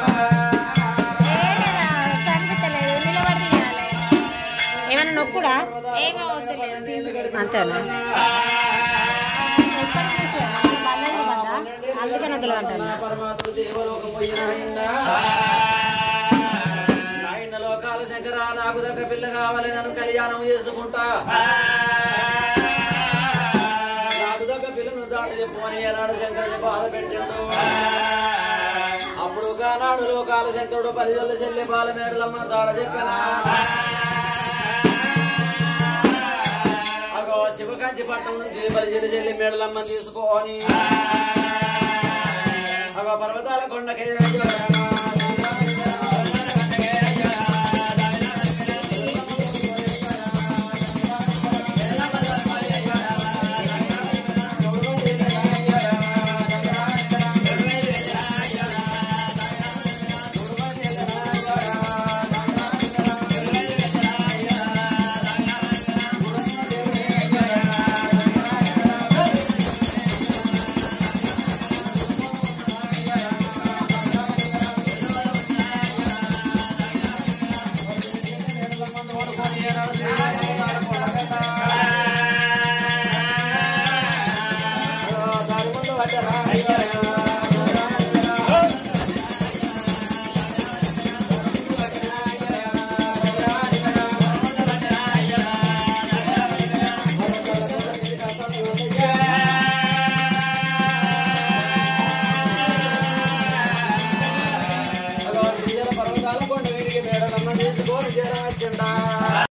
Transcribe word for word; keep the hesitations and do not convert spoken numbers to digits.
ఏమన్నా నొక్కుడా అంతేనా అందుకని వద్దులు అంటాను లోకాల శంకర నాకు దగ్గర పిల్ల కావాలి నన్ను కళ్యాణం చేసుకుంటా నాకు దగ్గర పిల్లను దాటి చెప్పుకొని ఏనాడు శంకరుని బాధ పెట్టాడు అప్పుడు కానాడు లోకాల శంకరుడు పదివేల చెల్లి బాల మేడలమ్మ దాడ చెప్పాను అగో శివకాంచి పట్టణం నుంచి పదివేల చెల్లి మేడలమ్మ తీసుకొని అగో పర్వతాల కొండకే Bye.